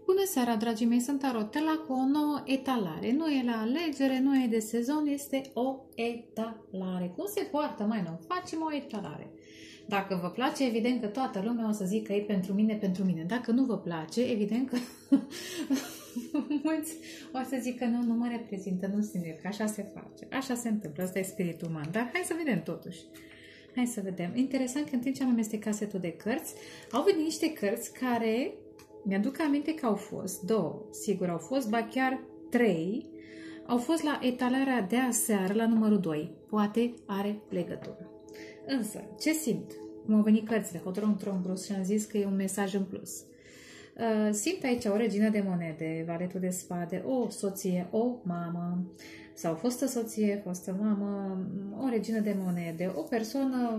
Bună seara, dragii mei, sunt Tarotela cu o nouă etalare. Nu e la alegere, nu e de sezon, este o etalare. Cum se poartă, mai nou? Facem o etalare. Dacă vă place, evident că toată lumea o să zică că e pentru mine, pentru mine. Dacă nu vă place, evident că mulți o să zic că nu mă reprezintă, nu simt că așa se face. Așa se întâmplă, asta e spiritul uman. Dar hai să vedem totuși. Hai să vedem. Interesant că în timp ce am amestecat setul de cărți, au venit niște cărți care... Mi-aduc aminte că au fost două, sigur au fost, ba chiar trei, au fost la etalarea de aseară, la numărul 2. Poate are legătură. Însă, ce simt? Cum au venit cărțile, Hotron, Tron, Brus și am zis că e un mesaj în plus. Simt aici o regină de monede, valetul de spade, o soție, o mamă, sau fostă soție, fostă mamă, o regină de monede, o persoană,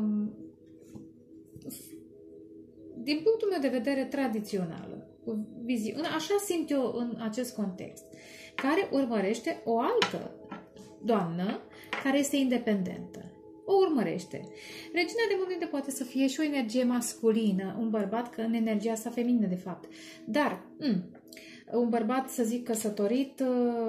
din punctul meu de vedere, tradițională. Așa simt eu în acest context, care urmărește o altă doamnă care este independentă. O urmărește. Regina de monede poate să fie și o energie masculină, un bărbat în energia sa feminină, de fapt. Dar un bărbat, să zic, căsătorit,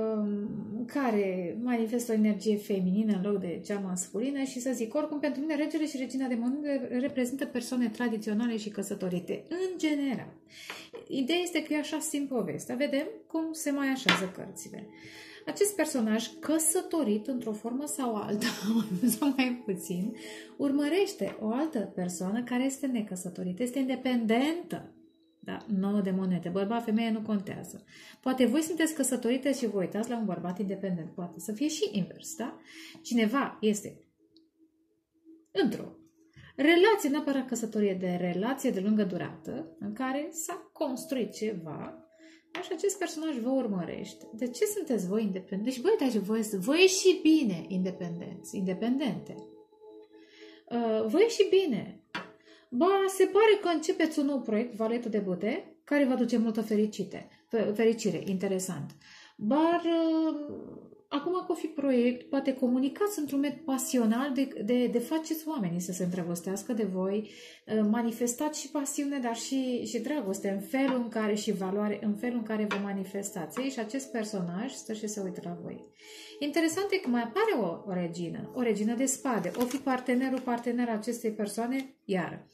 care manifestă o energie feminină în loc de cea masculină și să zic, oricum, pentru mine, regele și regina de monede reprezintă persoane tradiționale și căsătorite, în general. Ideea este că eu așa simt povestea. Vedem cum se mai așează cărțile. Acest personaj, căsătorit într-o formă sau alta, sau mai puțin, urmărește o altă persoană care este necăsătorită, este independentă. Da, 9 de monede. Bărbat, femeie nu contează. Poate voi sunteți căsătorite și vă uitați la un bărbat independent. Poate să fie și invers, da? Cineva este într-o relație, neapărat căsătorie, de relație de lungă durată, în care s-a construit ceva, și acest personaj vă urmărește. De ce sunteți voi independenți? Deci, băi, voi și bine independente. Voi și bine. Ba, se pare că începeți un nou proiect, Valetul de Bute, care vă aduce multă fericire, interesant. Dar acum că o fi proiect, poate comunicați într-un mod pasional de faceți oamenii să se îndrăgostească de voi, manifestați și pasiune, dar și dragoste, în felul în care și valoare, în felul în care vă manifestați. Și acest personaj stă și se uită la voi. Interesant e că mai apare o regină de spade, o fi partenerul acestei persoane, iar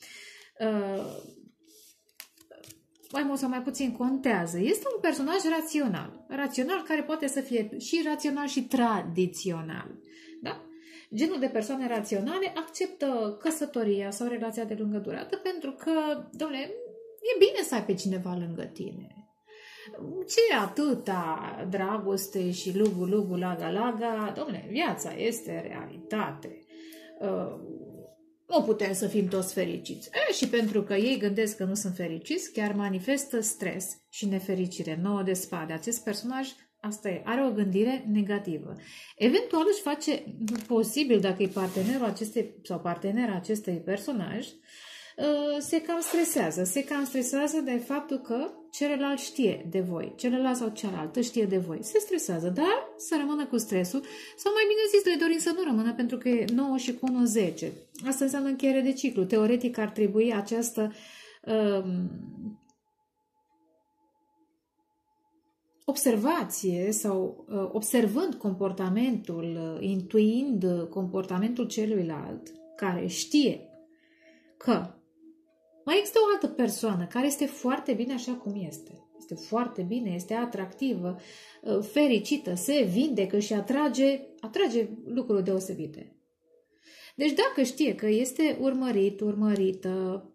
mai mult sau mai puțin contează. Este un personaj rațional care poate să fie și rațional și tradițional. Da? Genul de persoane raționale acceptă căsătoria sau relația de lungă durată pentru că, dom'le, e bine să ai pe cineva lângă tine. Ce atâta dragoste și lugu, laga, dom'le, viața este realitate. Nu putem să fim toți fericiți. Și pentru că ei gândesc că nu sunt fericiți, chiar manifestă stres și nefericire. 9 de spade. Acest personaj, asta e, are o gândire negativă. Eventual își face posibil, dacă e partenerul acestei sau partenera acestui personaj, se cam stresează de faptul că celălalt știe de voi, celălalt sau cealaltă știe de voi. Se stresează, dar să rămână cu stresul, sau mai bine zis, le dorim să nu rămână, pentru că e 9 și cu 1, 10. Asta înseamnă încheiere de ciclu. Teoretic ar trebui această observație sau observând comportamentul, intuind comportamentul celuilalt, care știe că mai există o altă persoană care este foarte bine așa cum este. Este foarte bine, este atractivă, fericită, se vindecă și atrage lucruri deosebite. Deci dacă știe că este urmărită,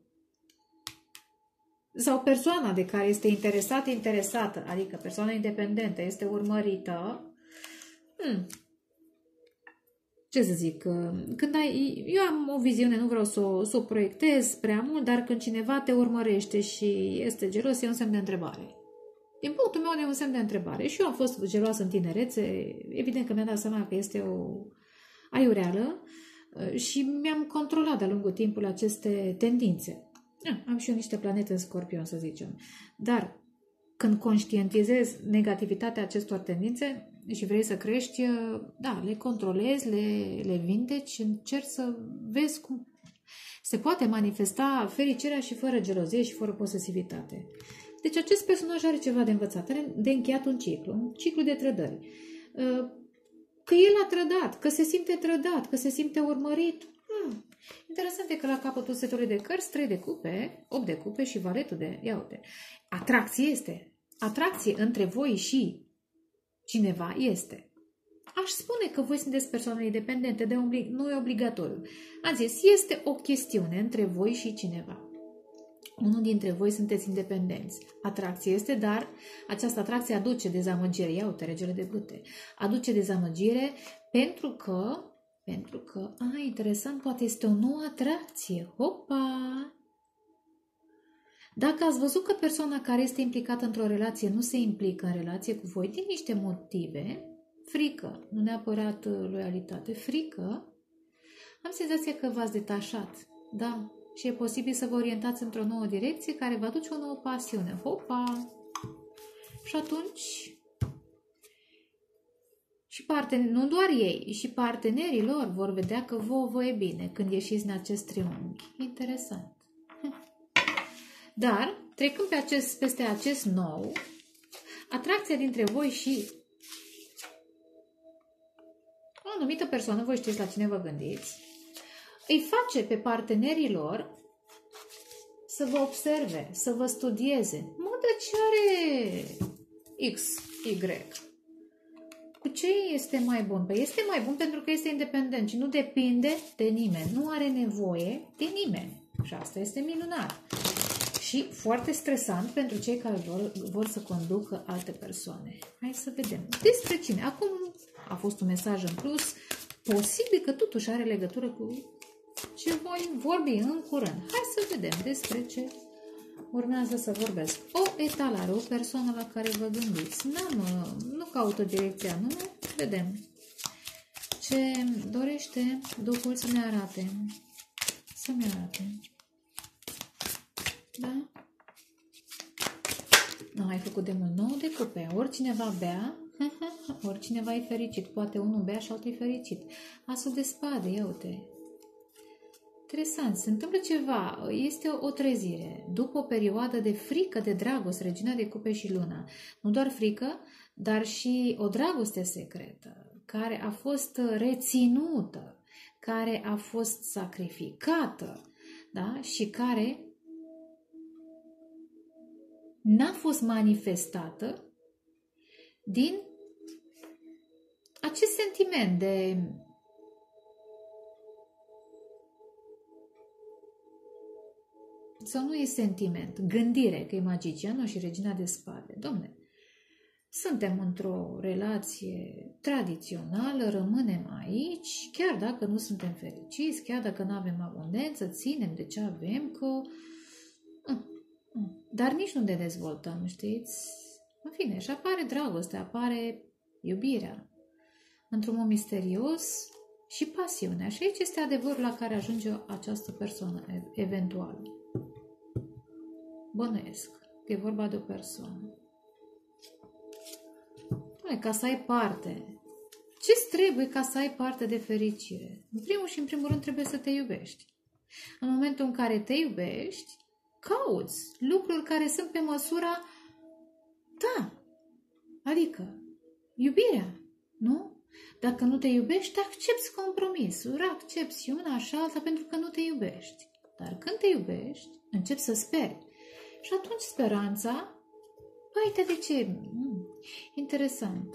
sau persoana de care este interesată, adică persoana independentă, este urmărită, ce să zic, eu am o viziune, nu vreau să o proiectez prea mult, dar când cineva te urmărește și este gelos, e un semn de întrebare. Din punctul meu, e un semn de întrebare. Și eu am fost geloasă în tinerețe, evident că mi-am dat seama că este o aiureală și mi-am controlat de-a lungul timpului aceste tendințe. Am și eu niște planete în Scorpion, să zicem. Dar când conștientizezi negativitatea acestor tendințe și vrei să crești, da, le controlezi, le vindeci, încerci să vezi cum se poate manifesta fericirea și fără gelozie și fără posesivitate. Deci acest personaj are ceva de învățat, are de încheiat un ciclu de trădări. Că el a trădat, că se simte trădat, că se simte urmărit. Interesant e că la capătul setului de cărți, 3 de cupe, 8 de cupe și valetul de... Ia uite. Atracție este. Atracție între voi și cineva este. Aș spune că voi sunteți persoane independente, nu e obligatoriu. Am zis, este o chestiune între voi și cineva. Unul dintre voi sunteți independenți. Atracție este, dar această atracție aduce dezamăgire. Ia uite, regele de bâte. Aduce dezamăgire pentru că, interesant, poate este o nouă atracție. Hopa! Dacă ați văzut că persoana care este implicată într-o relație nu se implică în relație cu voi din niște motive, frică, nu neapărat loialitate, frică, am senzația că v-ați detașat. Da, și e posibil să vă orientați într-o nouă direcție care va duce o nouă pasiune. Hopa! Și atunci, nu doar ei, și partenerii lor vor vedea că vă e bine când ieșiți în acest triunghi. Interesant. Dar, trecând peste acest nou, atracția dintre voi și o anumită persoană, voi știți la cine vă gândiți, îi face pe partenerii lor să vă observe, să vă studieze. Mă, de ce are X, Y? Cu ce este mai bun? Păi este mai bun pentru că este independent și nu depinde de nimeni. Nu are nevoie de nimeni. Și asta este minunat. Și foarte stresant pentru cei care vor să conducă alte persoane. Hai să vedem. Despre cine? Acum a fost un mesaj în plus. Posibil că totuși are legătură cu ce voi vorbi în curând. Hai să vedem despre ce urmează să vorbesc. O etalare, o persoană la care vă gândiți. Nu caută direcția, nu? Vedem. Ce dorește Duhul să-mi arate? Să-mi arate. Da? Nu ai făcut de mult 9 de cupe. Oricineva bea, oricineva e fericit. Poate unul bea și altul e fericit. Asul de spade, ia uite. Interesant, se întâmplă ceva, este o trezire. După o perioadă de frică, de dragoste, regina de cupe și luna. Nu doar frică, dar și o dragoste secretă, care a fost reținută, care a fost sacrificată, da? Și care n-a fost manifestată din acest sentiment de sau nu e sentiment, gândire, că e magicianul și regina de spade. Dom'le, suntem într-o relație tradițională, rămânem aici, chiar dacă nu suntem fericiți, chiar dacă nu avem abundență, ținem de ce avem, că... Dar nici nu ne dezvoltăm, știți? În fine, și apare dragostea, apare iubirea, într-un mod misterios și pasiunea. Și aici este adevărul la care ajunge această persoană, eventual. Bănuiesc că e vorba de o persoană. Ca să ai parte. Ce-ți trebuie ca să ai parte de fericire? În primul și în primul rând trebuie să te iubești. În momentul în care te iubești, cauți lucruri care sunt pe măsura ta. Adică iubirea, nu? Dacă nu te iubești, accepți compromisuri, accepți una și alta pentru că nu te iubești. Dar când te iubești, începi să speri. Și atunci speranța, uite de ce, interesant.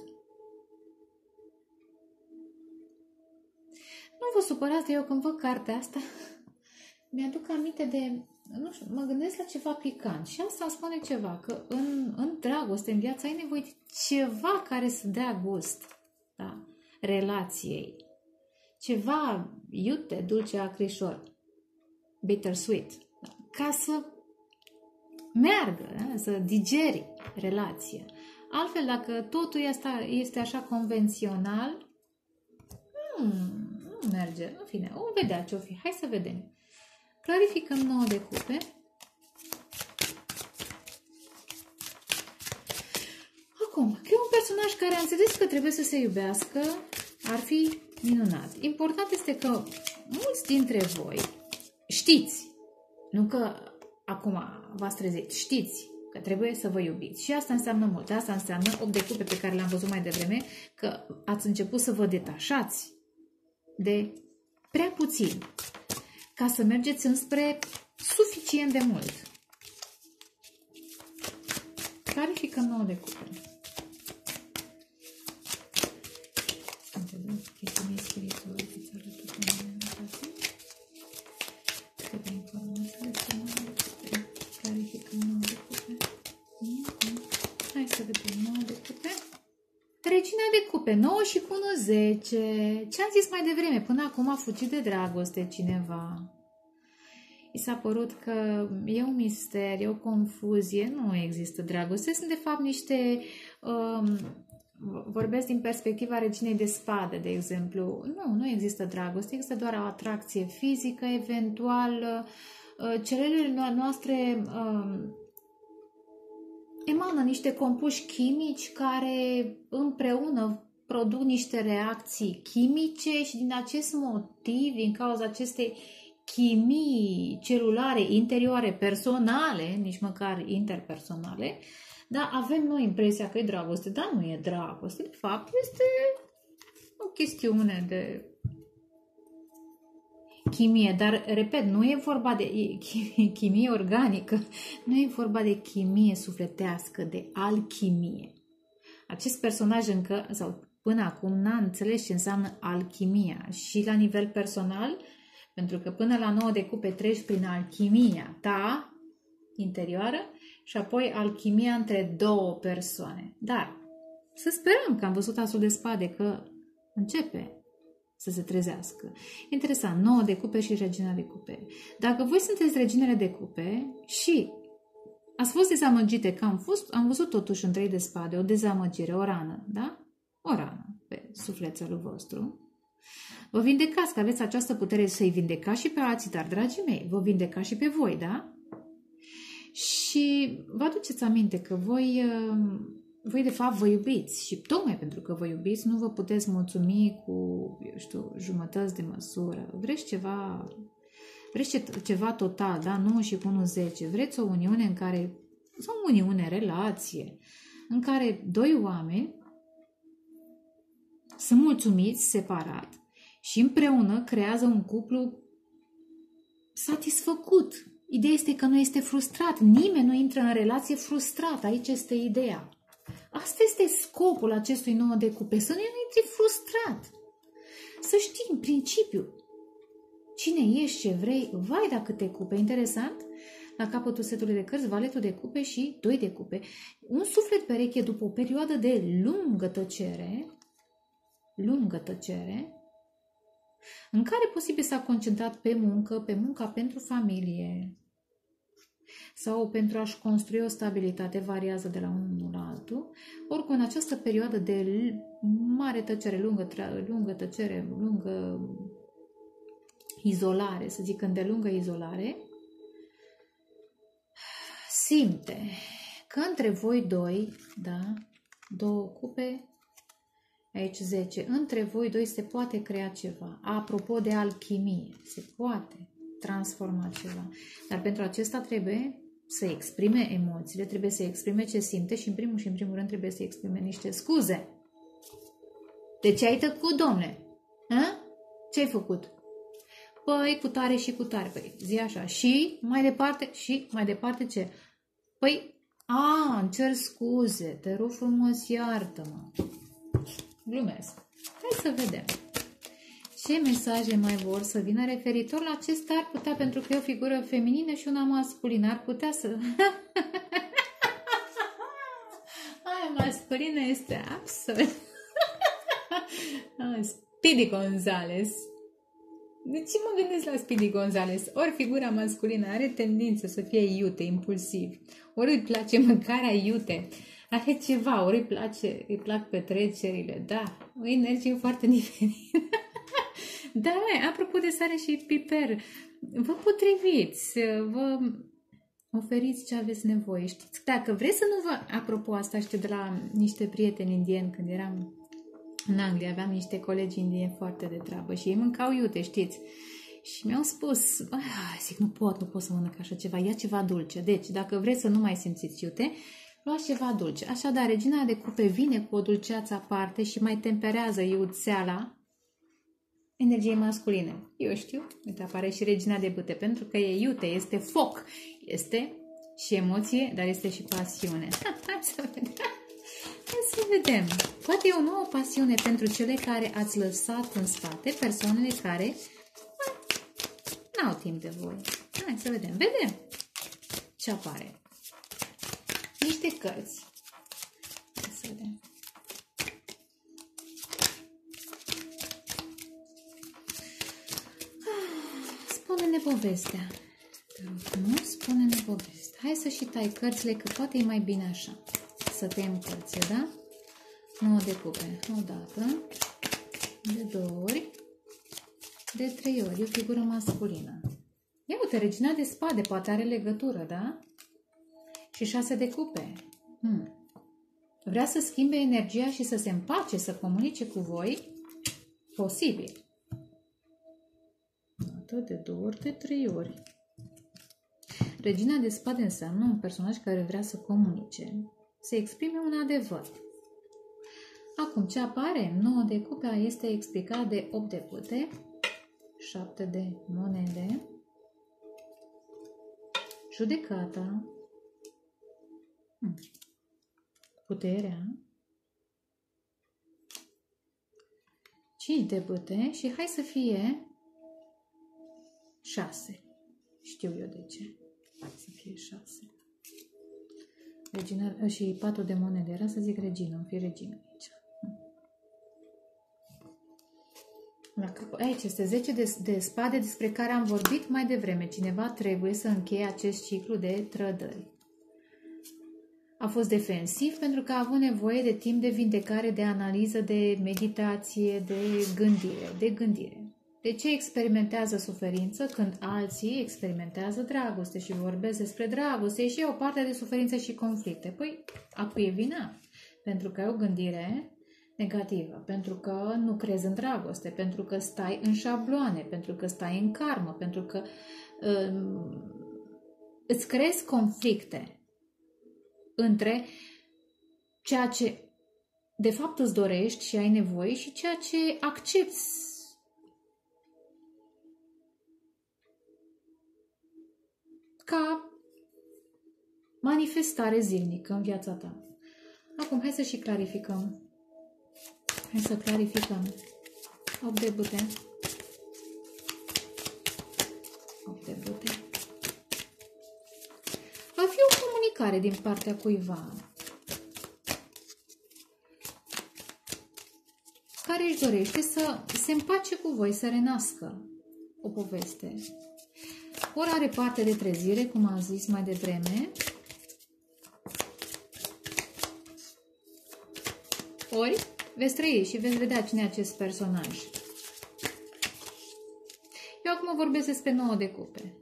Nu vă supărați, eu când văd cartea asta, mi-aduc aminte de, nu știu, mă gândesc la ceva picant. Și asta îmi spune ceva, că în dragoste, în viață, ai nevoie de ceva care să dea gust, da? Relației. Ceva iute, dulce, acrișor, bittersweet, da? Ca să meargă, da? Să digeri relația. Altfel, dacă totul este așa convențional, nu merge. În fine, o vedea ce-o fi. Hai să vedem. Clarificăm 9 de cupe. Acum, că e un personaj care a înțeles că trebuie să se iubească, ar fi minunat. Important este că mulți dintre voi știți, nu că acum v-ați trezit, știți că trebuie să vă iubiți. Și asta înseamnă mult. Asta înseamnă 8 de cupe pe care le-am văzut mai devreme, că ați început să vă detașați de prea puțin ca să mergeți înspre suficient de mult. Clarificăm 9 de cupe. Chestiunii spirituale, fiți alături de mine, câte informații despre 9 de cupe. Clarificăm 9 de cupe. Hai să vedem 9 de cupe. Regina de cupe, 9 și cu 1, 10. Ce am zis mai devreme? Până acum a fugit de dragoste cineva. I s-a părut că e un mister, e o confuzie, nu există dragoste. Sunt de fapt niște... vorbesc din perspectiva reginei de spade, de exemplu. Nu există dragoste, există doar o atracție fizică, eventual celulele noastre emană niște compuși chimici care împreună produc niște reacții chimice și din acest motiv, din cauza acestei chimii celulare interioare personale, nici măcar interpersonale, dar avem noi impresia că e dragoste, dar nu e dragoste. De fapt, este o chestiune de chimie, dar, repet, nu e vorba de chimie organică, nu e vorba de chimie sufletească, de alchimie. Acest personaj încă, sau până acum, n-a înțeles ce înseamnă alchimia și la nivel personal, pentru că până la 9 de cupe treci prin alchimia ta interioară și apoi alchimia între două persoane. Dar să sperăm că am văzut asul de spade, că începe să se trezească. Interesant, 9 de cupe și regina de cupe. Dacă voi sunteți reginele de cupe și ați fost dezamăgite, că am văzut totuși în 3 de spade o dezamăgire, o rană, da? O rană pe sufletul vostru. Vă vindecați, că aveți această putere să-i vindecați și pe alții, dar, dragii mei, vă vindecați și pe voi, da? Și vă aduceți aminte că voi de fapt vă iubiți și tocmai pentru că vă iubiți nu vă puteți mulțumi cu, eu știu, jumătăți de măsură. Vreți ceva total, da? 9 și cu 1, 10. Vreți o uniune în care, sau o uniune, relație, în care doi oameni sunt mulțumiți separat și împreună creează un cuplu satisfăcut. Ideea este că nu este frustrat. Nimeni nu intră în relație frustrat. Aici este ideea. Asta este scopul acestui 9 de cupe. Să nu intri frustrat. Să știi în principiu cine ești, ce vrei. Vai, da câte cupe. Interesant. La capătul setului de cărți, valetul de cupe și 2 de cupe. Un suflet pereche după o perioadă de lungă tăcere, în care posibil s-a concentrat pe muncă, pe munca pentru familie sau pentru a-și construi o stabilitate, variază de la unul la altul. Oricum, în această perioadă de mare tăcere, lungă tăcere, lungă izolare, să zic îndelungă izolare, simte că între voi doi, da, 2 cupe, aici 10, între voi doi se poate crea ceva. Apropo de alchimie, se poate transforma ceva. Dar pentru acesta trebuie să exprime emoțiile, trebuie să exprime ce simte și în primul rând trebuie să exprime niște scuze. De ce ai tăcut, domne? Ce ai făcut? Păi, cu tare și cu tare. Păi, zi așa. Și mai departe ce? Păi, îmi cer scuze, te rog frumos, iartă-mă. Glumesc. Hai să vedem. Ce mesaje mai vor să vină referitor la acesta ar putea, pentru că e o figură feminină și una masculină, ar putea să... Aia masculină este absolut... Speedy Gonzales. De ce mă gândesc la Speedy Gonzales? Ori figura masculină are tendință să fie iute, impulsiv, ori îi place mâncarea iute, are ceva, ori îi plac petrecerile, da, o energie foarte diferită. Da, apropo de sare și piper, vă potriviți, vă oferiți ce aveți nevoie. Știți, dacă vreți să nu vă... Apropo, asta știu de la niște prieteni indieni când eram în Anglia, aveam niște colegi indieni foarte de treabă și ei mâncau iute, știți. Și mi-au spus, zic, nu pot să mănânc așa ceva, ia ceva dulce. Deci, dacă vreți să nu mai simțiți iute, luați ceva dulce. Așadar, regina de cupe vine cu o dulceață aparte și mai temperează iuțeala energiei masculine. Eu știu, uite, apare și regina de bâte, pentru că e iute, este foc, este și emoție, dar este și pasiune. Hai să vedem. Hai să vedem. Poate e o nouă pasiune pentru cele care ați lăsat în spate, persoanele care n-au timp de voi. Hai să vedem. Vedem ce apare. Niște cărți. Hai să vedem. Spune-ne povestea. Nu, spune-ne povestea. Hai să și tai cărțile, că poate e mai bine așa. Să tăiem cărțile, da? 9 de cupe. O dată, de 2 ori, de 3 ori. E o figură masculină. Ia uite, regina de spade, poate are legătură, da? Și 6 de cupe. Vrea să schimbe energia și să se împace, să comunice cu voi? Posibil. De 2 ori, de 3 ori. Regina de spade înseamnă un personaj care vrea să comunice, să exprime un adevăr. Acum, ce apare? 9 de cupe este explicat de 8 de bâte, 7 de monede, judecata, puterea, 5 de bâte și hai să fie 6. Știu eu de ce. Hai să fie 6. Regina, și 4 de monede. Era să zic regină, nu fie regină aici. Aici este 10 de spade despre care am vorbit mai devreme. Cineva trebuie să încheie acest ciclu de trădări. A fost defensiv pentru că a avut nevoie de timp de vindecare, de analiză, de meditație, de gândire. De ce experimentează suferință când alții experimentează dragoste și vorbesc despre dragoste și e o parte de suferință și conflicte? Păi, a cui e vina? Pentru că ai o gândire negativă, pentru că nu crezi în dragoste, pentru că stai în șabloane, pentru că stai în karmă, pentru că îți creezi conflicte între ceea ce de fapt îți dorești și ai nevoie și ceea ce accepti ca manifestare zilnică în viața ta. Acum, hai să și clarificăm. Hai să clarificăm. 8 de bâte. 8 de bâte. Va fi o comunicare din partea cuiva care își dorește să se împace cu voi, să renască o poveste. Ori are parte de trezire, cum am zis mai devreme, ori veți trăi și veți vedea cine e acest personaj. Eu acum vorbesc despre 9 de cupe.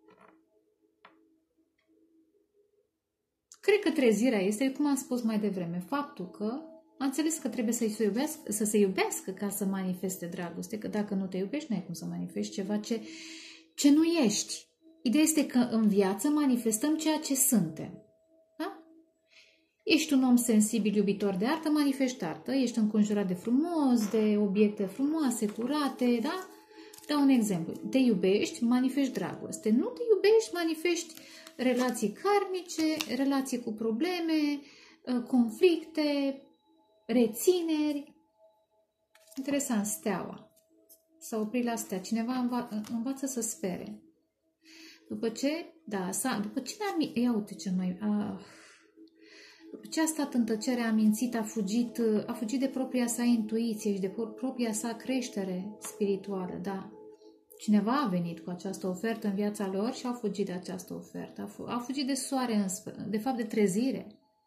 Cred că trezirea este, cum am spus mai devreme, faptul că a înțeles că trebuie să se iubească ca să manifeste dragoste, că dacă nu te iubești, nu ai cum să manifesti ceva ce nu ești. Ideea este că în viață manifestăm ceea ce suntem. Da? Ești un om sensibil, iubitor de artă, manifesti artă. Ești înconjurat de frumos, de obiecte frumoase, curate, da? Dau un exemplu. Te iubești, manifesti dragoste. Nu te iubești, manifesti relații karmice, relații cu probleme, conflicte, rețineri. Interesant, steaua. S-a oprit la stea. Cineva învață să spere. După ce, după ce ia uite ce mai... După ce a stat în tăcere, a mințit, a fugit de propria sa intuiție și de propria sa creștere spirituală, da. Cineva a venit cu această ofertă în viața lor și au fugit de această ofertă. Au fugit de soare, de fapt de trezire.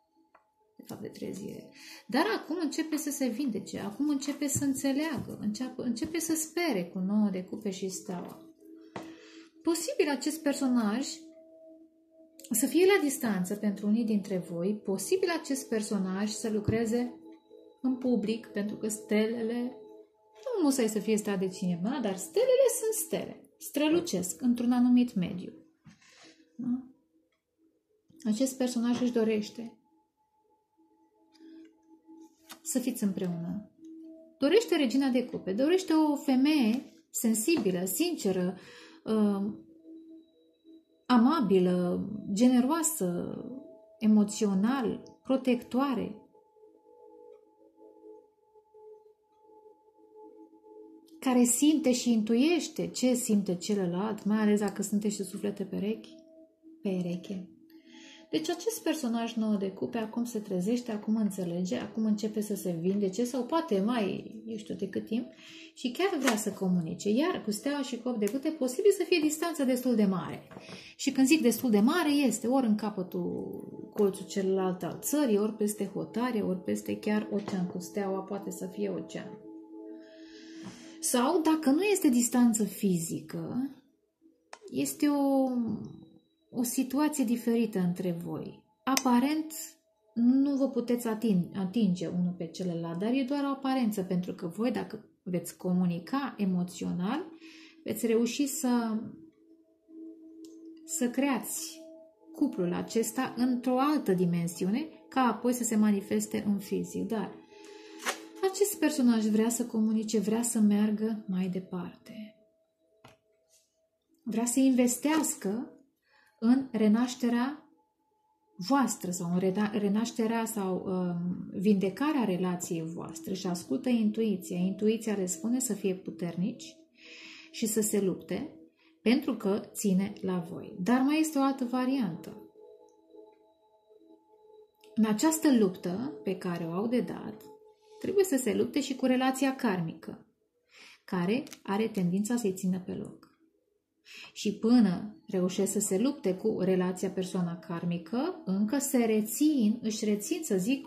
Dar acum începe să se vindece, acum începe să înțeleagă, începe să spere cu 9 de cupe și steaua. Posibil acest personaj să fie la distanță pentru unii dintre voi, posibil acest personaj să lucreze în public, pentru că stelele, nu musai să fie stea de cineva, dar stelele sunt stele. strălucesc într-un anumit mediu. Da? Acest personaj își dorește să fiți împreună. Dorește regina de cupe, dorește o femeie sensibilă, sinceră, amabilă, generoasă, emoțional, protectoare. Care simte și intuiește ce simte celălalt, mai ales dacă sunteți suflete pereche. Deci acest personaj nou de cupe acum se trezește, acum înțelege, acum începe să se vindece sau poate mai, eu știu de cât timp, și chiar vrea să comunice. Iar cu steaua și cu 8 de cute, posibil să fie distanță destul de mare. Și când zic destul de mare, este ori în capătul colțul celălalt al țării, ori peste hotare, ori peste chiar ocean. Cu steaua poate să fie ocean. Sau, dacă nu este distanță fizică, este o situație diferită între voi. Aparent, nu vă puteți atinge unul pe celălalt, dar e doar o aparență, pentru că voi, dacă veți comunica emoțional, veți reuși să creați cuplul acesta într-o altă dimensiune, ca apoi să se manifeste în fizic. Dar acest personaj vrea să comunice, vrea să meargă mai departe. Vrea să investească în renașterea voastră sau în renașterea sau vindecarea relației voastre și ascultă intuiția. Intuiția le spune să fie puternici și să se lupte pentru că ține la voi. Dar mai este o altă variantă. În această luptă pe care o au de dat, trebuie să se lupte și cu relația karmică, care are tendința să-i țină pe loc. Și până reușesc să se lupte cu relația persoana karmică, încă își rețin, să zic,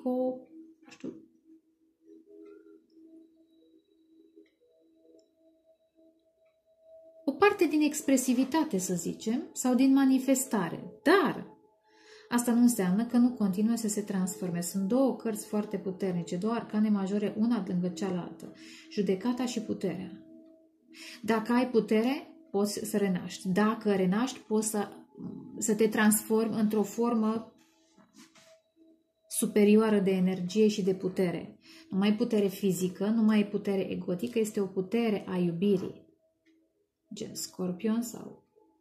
o parte din expresivitate, să zicem, sau din manifestare. Dar asta nu înseamnă că nu continuă să se transforme. Sunt două cărți foarte puternice, două arcane majore, una lângă cealaltă. Judecata și puterea. Dacă ai putere, poți să renaști. Dacă renaști, poți să te transformi într-o formă superioară de energie și de putere. Nu mai putere fizică, nu mai putere egotică, este o putere a iubirii. Gen Scorpion sau...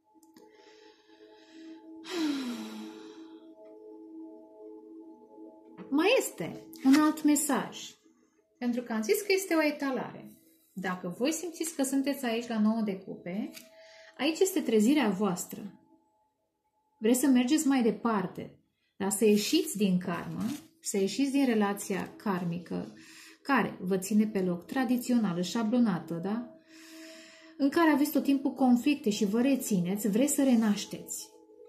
Mai este un alt mesaj. Pentru că am zis că este o etalare. Dacă voi simțiți că sunteți aici la 9 de cupe, aici este trezirea voastră. Vreți să mergeți mai departe, dar să ieșiți din karmă, să ieșiți din relația karmică, care vă ține pe loc, tradițională, șablonată, da? În care aveți tot timpul conflicte și vă rețineți, vreți să renașteți.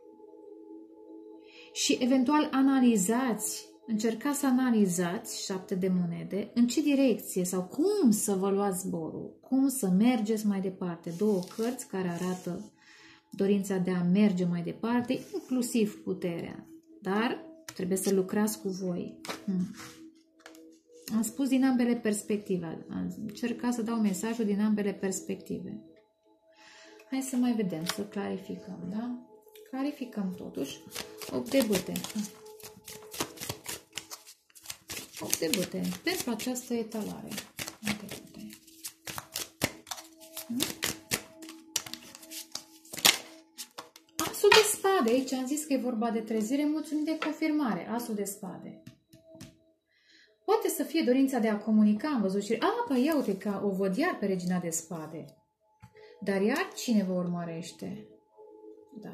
Și eventual încercați să analizați 7 de monede, în ce direcție sau cum să vă luați zborul, cum să mergeți mai departe. Două cărți care arată dorința de a merge mai departe, inclusiv puterea. Dar trebuie să lucrați cu voi. Am spus din ambele perspective. Am încercat să dau mesajul din ambele perspective. Hai să mai vedem, să clarificăm, da? Clarificăm totuși. 8 de bâte. 8 de bâte pentru această etalare. Asul de spade. Aici am zis că e vorba de trezire, mulțumim de confirmare. Asul de spade. Poate să fie dorința de a comunica, am văzut și... păi ia uite că o văd iar pe regina de spade. Dar iar cine vă urmărește? Da.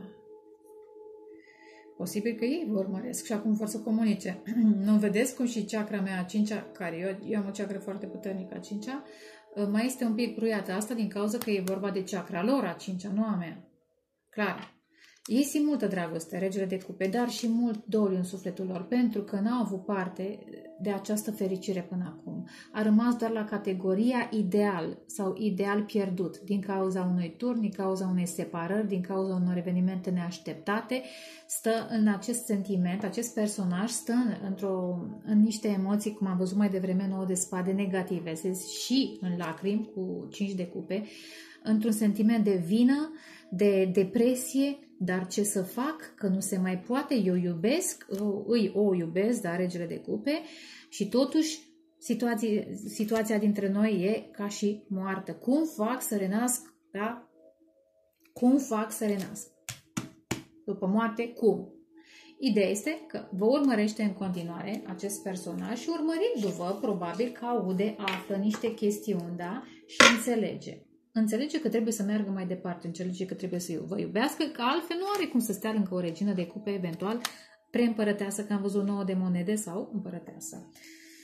Posibil că ei vă urmăresc și acum vor să comunice. Nu vedeți cum și chakra mea a 5-a, care eu am o chakra foarte puternică a 5-a, mai este un pic bruiată. Asta din cauza că e vorba de chakra lor a 5-a, nu a mea. Clar. Ei simt multă dragoste, regele de cupe, dar și mult doliu în sufletul lor, pentru că n-au avut parte de această fericire până acum. A rămas doar la categoria ideal sau ideal pierdut, din cauza unui turn, din cauza unei separări, din cauza unor evenimente neașteptate. Stă în acest sentiment, acest personaj stă în niște emoții, cum am văzut mai devreme, 9 de spade negative, și în lacrimi cu 5 de cupe. într-un sentiment de vină, de depresie, dar ce să fac, că nu se mai poate, eu iubesc, o iubesc, da, regele de cupe, și totuși situația dintre noi e ca și moartă. Cum fac să renasc, da? Cum fac să renasc? După moarte, cum? Ideea este că vă urmărește în continuare acest personaj și urmărindu-vă, probabil că aude, află niște chestiuni, da? Și înțelege. Înțelege că trebuie să meargă mai departe, înțelege că trebuie să vă iubească, că altfel nu are cum să stea lângă o regină de cupe, eventual preîmpărăteasă, că am văzut 9 de monede sau împărăteasă.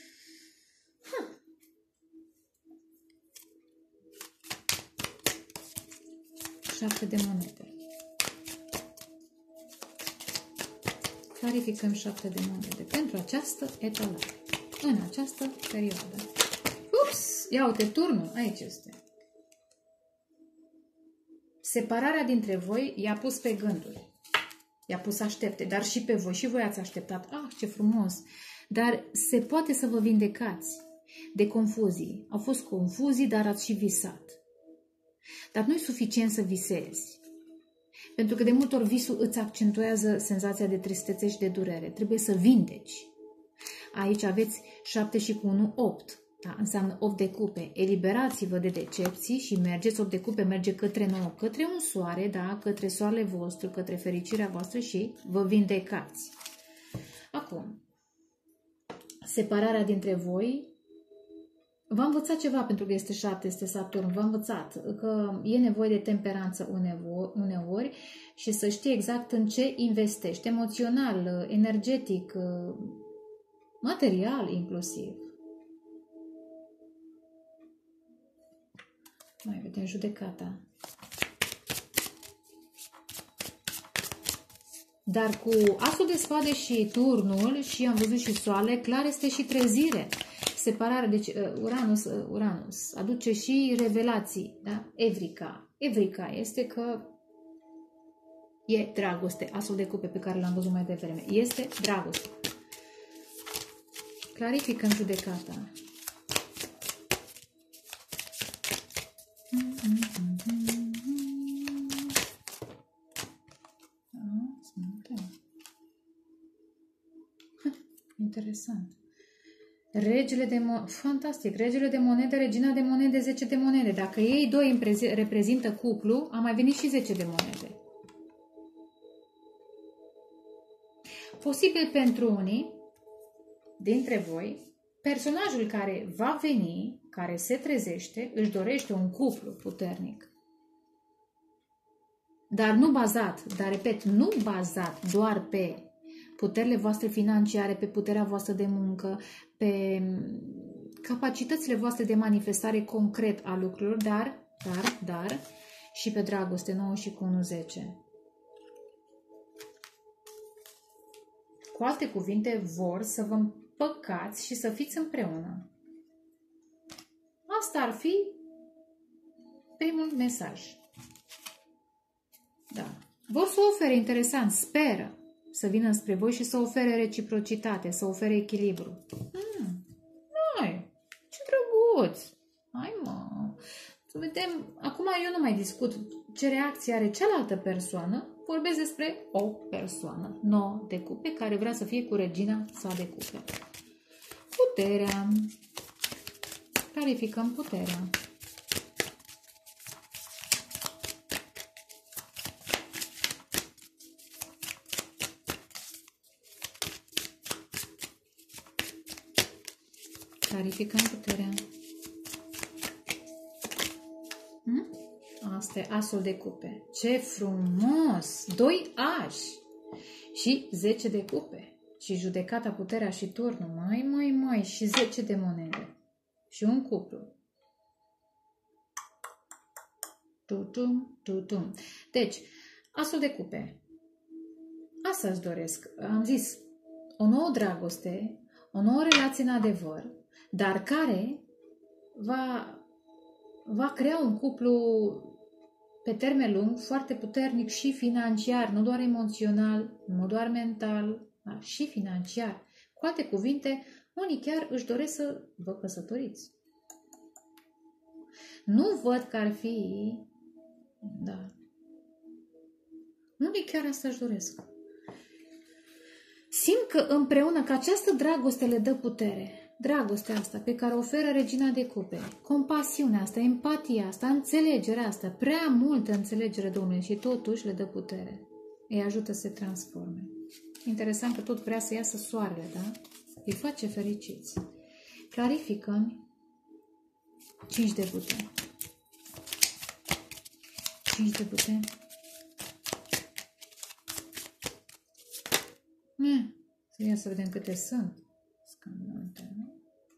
7 de monede. Clarificăm 7 de monede pentru această etalare, în această perioadă. Ups! Ia uite, turnul, aici este. Separarea dintre voi i-a pus pe gânduri. I-a pus să aștepte, dar și pe voi. Și voi ați așteptat. Ah, ce frumos! Dar se poate să vă vindecați de confuzii. Au fost confuzii, dar ați și visat. Dar nu e suficient să visezi. Pentru că de multe ori visul îți accentuează senzația de tristețe și de durere. Trebuie să vindeci. Aici aveți 7 și cu 1, 8. Da? Înseamnă 8 de cupe. Eliberați-vă de decepții și mergeți, 8 de cupe merge către 9, către un soare, da? Către soarele vostru, către fericirea voastră și vă vindecați. Acum, separarea dintre voi. V-a învățat ceva, pentru că este 7, este Saturn, v-a învățat că e nevoie de temperanță uneori și să știi exact în ce investești, emoțional, energetic, material inclusiv. Mai vedem judecata. Dar cu asul de spade și turnul, și am văzut și soarele, clar este și trezire. Separare, deci Uranus aduce și revelații, da? Evrica este că e dragoste, asul de cupe pe care l-am văzut mai devreme. Este dragoste. Clarificăm judecata. Interesant. Regele de monede, fantastic, regele de monede, regina de monede, 10 de monede. Dacă ei doi reprezintă cuplu, a mai venit și 10 de monede. Posibil pentru unii dintre voi, personajul care va veni, care se trezește, își dorește un cuplu puternic. Dar nu bazat, dar repet, nu bazat doar pe puterile voastre financiare, pe puterea voastră de muncă, pe capacitățile voastre de manifestare concret a lucrurilor, dar și pe dragoste, 9 și cu 1, 10. Cu alte cuvinte, vor să vă împăcați și să fiți împreună. Asta ar fi primul mesaj. Da. Vor să ofere, interesant, speră să vină spre voi și să ofere reciprocitate, să ofere echilibru. Hai, ce drăguț! Hai, mă! Să vedem, acum eu nu mai discut ce reacție are cealaltă persoană, vorbesc despre o persoană, 9 de cupe, care vrea să fie cu regina sa de cupe. Puterea. Clarificăm puterea. Clarificăm puterea. Asta e asul de cupe. Ce frumos! 2 ași și 10 de cupe. Și judecata, puterea și turnul. Mai, și 10 de monede. Și un cuplu. Tutum. Deci, asul de cupe. Asta îți doresc. Am zis, o nouă dragoste, o nouă relație în adevăr, dar care va crea un cuplu pe termen lung foarte puternic și financiar, nu doar emoțional, nu doar mental, dar și financiar. Cu alte cuvinte, unii chiar își doresc să vă căsătoriți. Nu văd că ar fi Da. Unii chiar asta își doresc. Simt că împreună, că această dragoste le dă putere. Dragostea asta pe care o oferă Regina de Cupe, compasiunea asta, empatia asta, înțelegerea asta, prea multă înțelegere, Domnule, și totuși le dă putere. Îi ajută să se transforme. Interesant că tot vrea să iasă soarele, da? Îi face fericiți. Clarificăm 5 de buteni. 5 de buteni. Să ia să vedem câte sunt. Scandante, nu?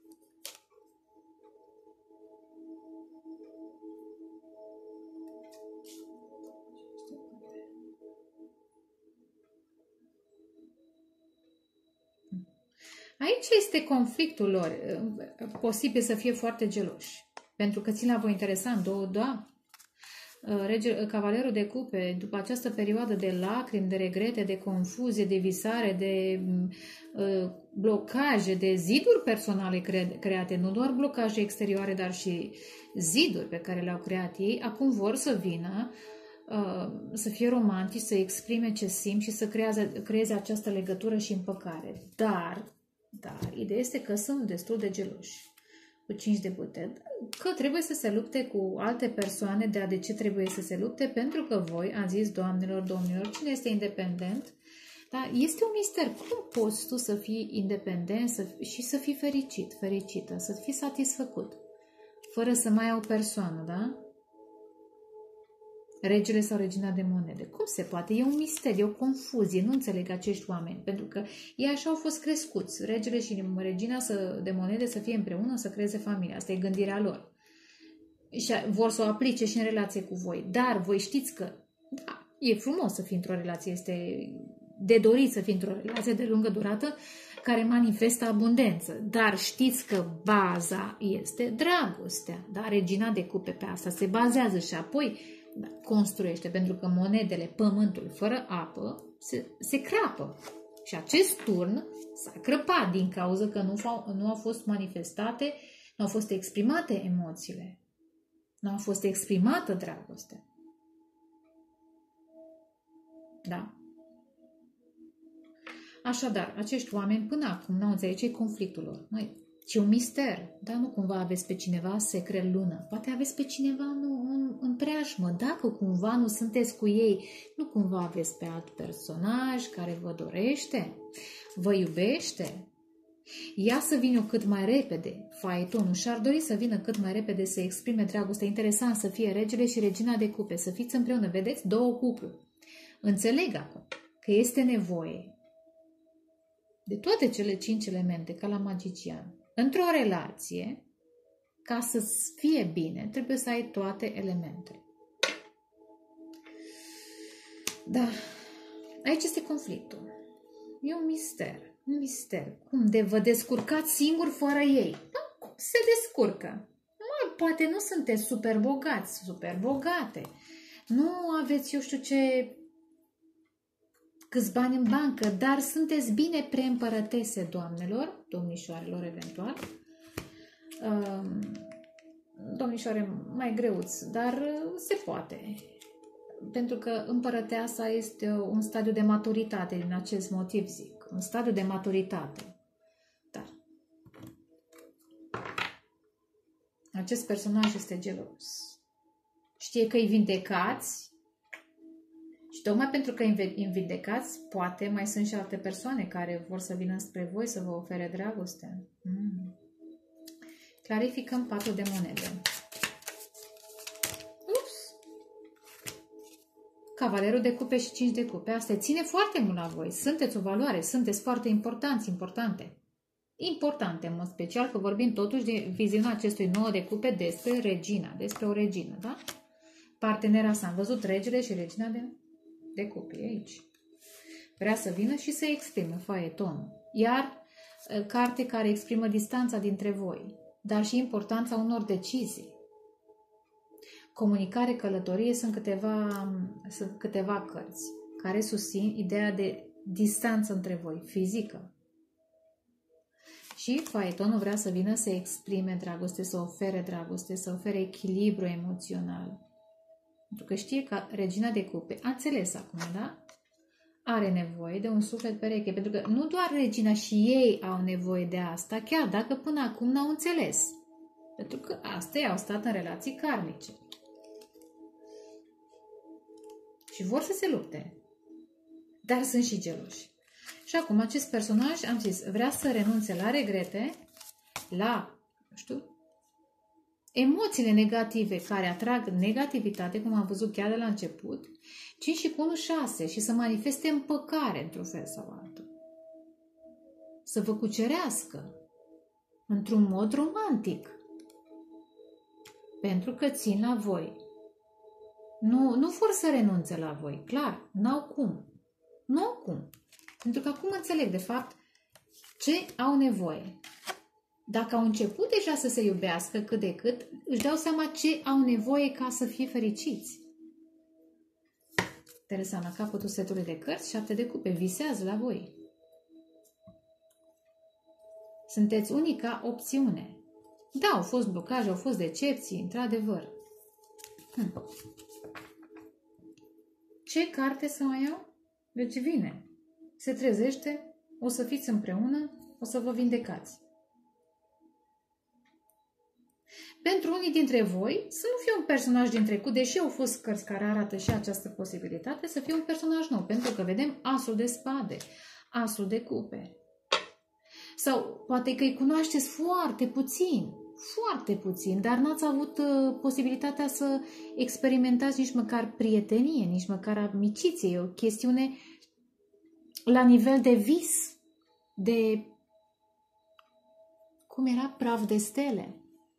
Aici este conflictul lor. Posibil să fie foarte geloși. Pentru că țin la voi interesant, da? Cavalerul de Cupe, după această perioadă de lacrimi, de regrete, de confuzie, de visare, de blocaje, de ziduri personale create, nu doar blocaje exterioare, dar și ziduri pe care le-au creat ei, acum vor să vină, să fie romantici, să exprime ce simt și să creeze această legătură și împăcare. Dar, ideea este că sunt destul de geloși. Cu 5 de buteni, că trebuie să se lupte cu alte persoane, de ce trebuie să se lupte? Pentru că voi, a zis, doamnelor, domnilor, cine este independent? Da? Este un mister. Cum poți tu să fii independent și să fii fericit, fericită, să fii satisfăcut, fără să mai ai o persoană, da? Regele sau regina de monede. Cum se poate? E un mister, e o confuzie. Nu înțeleg acești oameni. Pentru că ei așa au fost crescuți. Regele și regina de monede să fie împreună, să creeze familia. Asta e gândirea lor. Și vor să o aplice și în relație cu voi. Dar voi știți că da, e frumos să fii într-o relație. Este de dorit să fii într-o relație de lungă durată care manifestă abundență. Dar știți că baza este dragostea. Da? Regina de Cupe pe asta se bazează și apoi construiește, pentru că monedele, pământul fără apă, se crapă. Și acest turn s-a crăpat din cauza că nu au fost manifestate, nu au fost exprimate emoțiile. Nu a fost exprimată dragostea. Da? Așadar, acești oameni până acum n-au înțeles ce-i conflictul lor. Măi, ce un mister, dar nu cumva aveți pe cineva secret lună. Poate aveți pe cineva în preajmă. Dacă cumva nu sunteți cu ei, nu cumva aveți pe alt personaj care vă dorește, vă iubește. Ia să vină cât mai repede. Faetonul și-ar dori să vină cât mai repede să exprime dragoste. Interesant să fie regele și regina de cupe, să fiți împreună. Vedeți? Două cupluri. Înțeleg acum că este nevoie de toate cele 5 elemente, ca la magician. Într-o relație, ca să fie bine, trebuie să ai toate elementele. Da, aici este conflictul. E un mister. Un mister. Cum de vă descurcați singuri fără ei? Da, cum se descurcă? Poate nu sunteți super bogați, super bogate. Nu aveți, eu știu ce, câți bani în bancă, dar sunteți bine preîmpărătese, doamnelor, domnișoarelor eventual. Domnișoare mai greuți, dar se poate. Pentru că împărăteasa este un stadiu de maturitate, din acest motiv zic. Un stadiu de maturitate. Da. Acest personaj este gelos. Știe că îi vindecați și tocmai pentru că îi vindecați, poate mai sunt și alte persoane care vor să vină spre voi să vă ofere dragoste. Clarificăm 4 de monede. Ups! Cavalerul de cupe și 5 de cupe. Asta ține foarte mult la voi. Sunteți o valoare, sunteți foarte importante. Importante, în mod special, că vorbim totuși de viziunea acestui 9 de cupe despre regina, despre o regină, da? Partenera sa, am văzut regele și regina de cupe aici. Vrea să vină și să exprime faetonul. Iar carte care exprimă distanța dintre voi, dar și importanța unor decizii. Comunicare, călătorie, sunt câteva cărți care susțin ideea de distanță între voi, fizică. Și faetonul vrea să vină să exprime dragoste, să ofere dragoste, să ofere echilibru emoțional. Pentru că știe că regina de cupe a înțeles acum, da? Are nevoie de un suflet pereche, pentru că nu doar regina și ei au nevoie de asta, chiar dacă până acum n-au înțeles. Pentru că astea au stat în relații karmice. Și vor să se lupte. Dar sunt și geloși. Și acum acest personaj, am zis, vrea să renunțe la regrete, la, nu știu, emoțiile negative care atrag negativitate, cum am văzut chiar de la început, 5 și cu 1, 6, și să manifeste împăcare într-un fel sau altul. Să vă cucerească într-un mod romantic. Pentru că țin la voi. Nu vor să renunțe la voi, clar, n-au cum. Nu au cum. Pentru că acum înțeleg, de fapt, ce au nevoie. Dacă au început deja să se iubească cât de cât, își dau seama ce au nevoie ca să fie fericiți. Interesant, la capătul setului de cărți, 7 de cupe, visează la voi. Sunteți unica opțiune. Da, au fost blocaje, au fost decepții, într-adevăr. Ce carte să mai iau? Deci vine. Se trezește, o să fiți împreună, o să vă vindecați. Pentru unii dintre voi, să nu fie un personaj din trecut, deși au fost cărți care arată și această posibilitate, să fie un personaj nou, pentru că vedem asul de spade, asul de cupe. Sau poate că îi cunoașteți foarte puțin, dar n-ați avut posibilitatea să experimentați nici măcar prietenie, nici măcar amiciție. E o chestiune la nivel de vis, de cum era, praf de stele.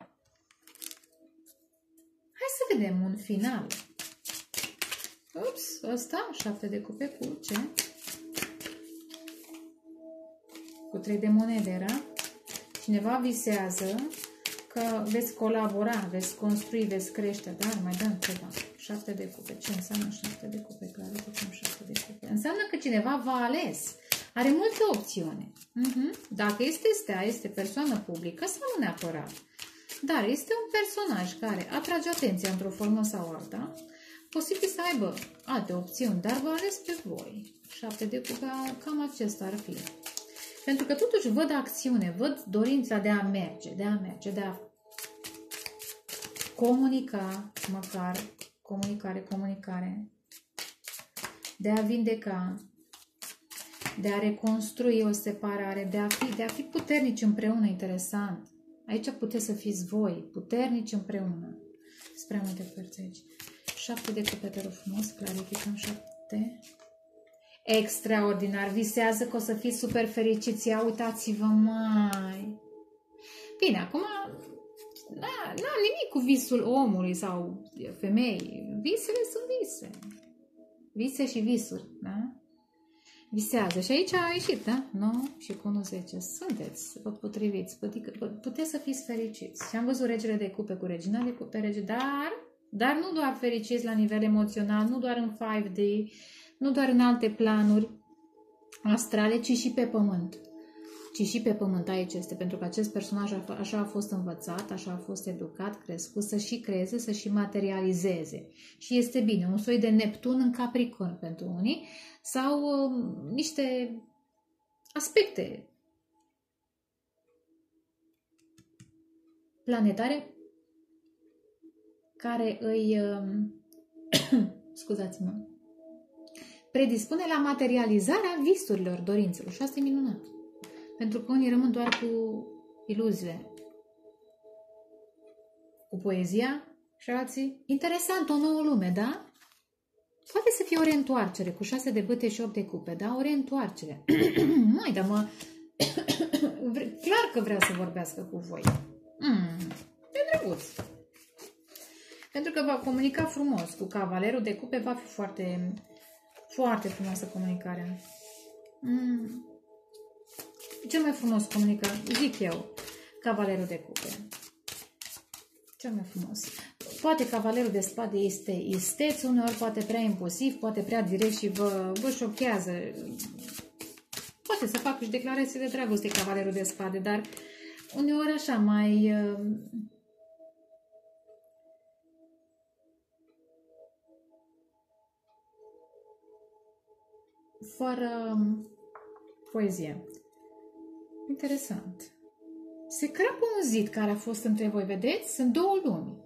Hai să vedem un final. Ups, ăsta, 7 de cupe cu ce? Cu 3 de monede era. Cineva visează că veți colabora, veți construi, veți crește, dar mai dăm ceva. 7 de cupe. Ce înseamnă 7 de cupe? Clarificăm 7 de cupe. Înseamnă că cineva v-a ales. Are multe opțiuni. Dacă este stea, este persoană publică sau nu neapărat. Dar este un personaj care atrage atenția într-o formă sau alta. Posibil să aibă alte opțiuni, dar v-a ales pe voi. 7 de cupe, cam acesta ar fi. Pentru că totuși văd acțiune, văd dorința de a merge, de a comunica, măcar, comunicare, de a vindeca, de a reconstrui o separare, de a fi puternici împreună, interesant. Aici puteți să fiți voi, puternici împreună. Spre multe părți aici. 7 de cupe, te rog frumos, clarificăm 7. Extraordinar, visează că o să fiți super fericiți. Ia uitați-vă, mai. Bine, acum n-am nimic cu visul omului sau femeii. Visele sunt vise. Vise și visuri, da? Visează. Și aici a ieșit, da? 9 și cu 1, 10. Sunteți, vă potriviți. Puteți să fiți fericiți. Și am văzut regele de cupe cu regina de cupe, dar nu doar fericiți la nivel emoțional, nu doar în 5D, nu doar în alte planuri astrale, ci și pe pământ. Ci și pe pământ aici este, pentru că acest personaj așa a fost învățat, așa a fost educat, crescut, să și creeze, să și materializeze. Și este bine, un soi de Neptun în Capricorn pentru unii, sau niște aspecte planetare care îi scuzați-mă, predispune la materializarea visurilor, dorințelor. Și asta e minunat. Pentru că unii rămân doar cu iluziile, cu poezia și alții. Interesant, o nouă lume, da? Poate să fie o reîntoarcere cu 6 de bâte și 8 de cupe, da? O reîntoarcere. Mai, dar clar că vrea să vorbească cu voi. E drăguț. Pentru că va comunica frumos. Cu cavalerul de cupe va fi foarte, foarte frumoasă comunicarea. Cel mai frumos comunică, zic eu, cavalerul de cupe. Cel mai frumos. Poate cavalerul de spade este isteț, uneori poate prea impulsiv, poate prea direct și vă șochează. Poate să facă și declarații de dragoste cavalerul de spade, dar uneori așa mai... fără poezie. Interesant. Se crapă un zid care a fost între voi, vedeți? Sunt două lumi.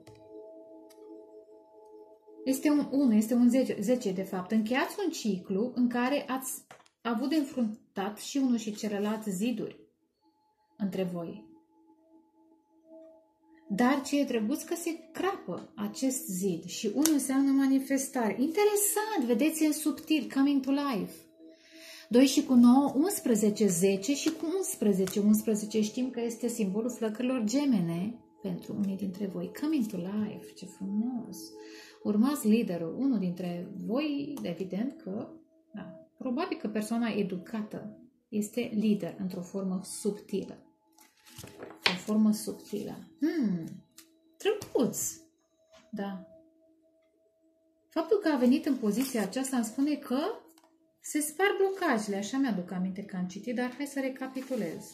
Este un 10 de fapt. Încheiați un ciclu în care ați avut de înfruntat și unul și celălalt ziduri între voi. Dar ce e drăguț că se crapă acest zid și unul înseamnă manifestare. Interesant, vedeți, e subtil, coming to life. 2 și cu 9, 11, 10 și cu 11. 11 știm că este simbolul flăcărilor gemene pentru unii dintre voi. Coming to life, ce frumos! Urmați liderul, unul dintre voi, evident că, da, probabil că persoana educată este lider într-o formă subtilă. O formă subtilă. Drăguț! Da. Faptul că a venit în poziția aceasta îmi spune că se spar blocajele. Așa mi-aduc aminte că am citit, dar hai să recapitulez.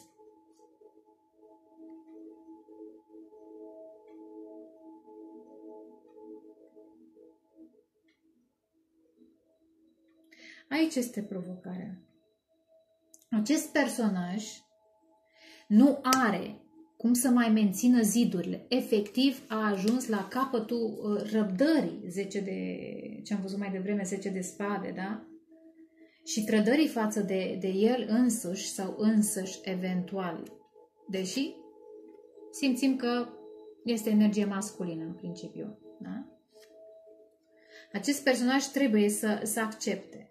Aici este provocarea. Acest personaj nu are cum să mai mențină zidurile. Efectiv a ajuns la capătul răbdării, 10 de, ce am văzut mai devreme, 10 de spade, da? Și trădării față de el însuși sau însăși eventual. Deși simțim că este energie masculină în principiu, da? Acest personaj trebuie să accepte.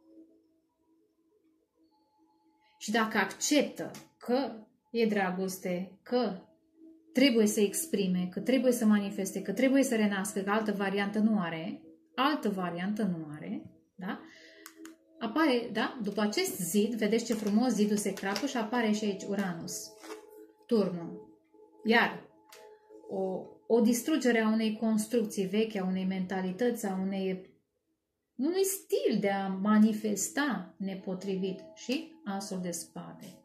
Și dacă acceptă că e dragoste, că trebuie să exprime, că trebuie să manifeste, că trebuie să renască, că altă variantă nu are, da? Apare, da? După acest zid, vedeți ce frumos zidul se crapă și apare și aici Uranus, turnul. Iar o distrugere a unei construcții vechi, a unei mentalități, a unui stil de a manifesta nepotrivit și Asul de spade.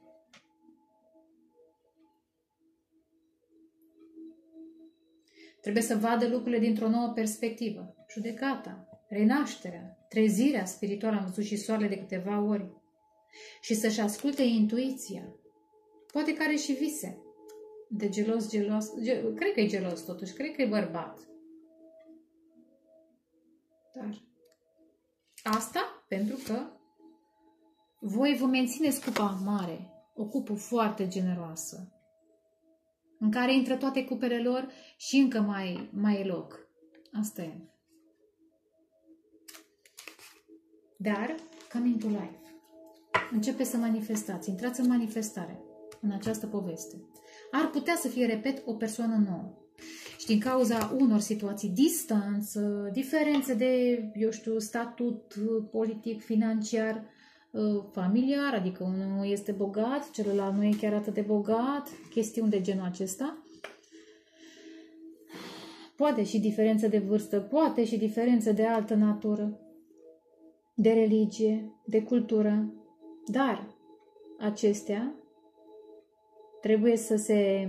Trebuie să vadă lucrurile dintr-o nouă perspectivă. Judecata, renașterea, trezirea spirituală, am văzut și soarele de câteva ori. Și să-și asculte intuiția. Poate că are și vise. De gelos, cred că e gelos totuși, cred că e bărbat. Dar asta pentru că voi vă mențineți cupa mare, o cupă foarte generoasă, în care intră toate cupele lor și încă mai e loc. Asta e. Dar, coming to life. Începe să manifestați. Intrați în manifestare în această poveste. Ar putea să fie, repet, o persoană nouă. Și din cauza unor situații, distanță, diferențe de, eu știu, statut politic, financiar, familiar, adică unul este bogat, celălalt nu e chiar atât de bogat, chestiuni de genul acesta. Poate și diferență de vârstă, poate și diferență de altă natură, de religie, de cultură, dar acestea trebuie să se...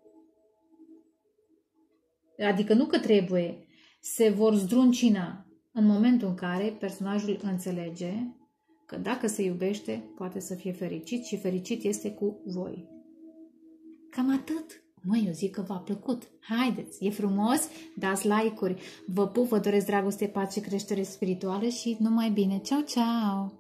Adică nu că trebuie, se vor zdruncina în momentul în care personajul înțelege că dacă se iubește, poate să fie fericit și fericit este cu voi. Cam atât. Măi, eu zic că v-a plăcut. Haideți, e frumos, dați like-uri. Vă pup, vă doresc dragoste, pace, creștere spirituală și numai bine. Ceau, ceau!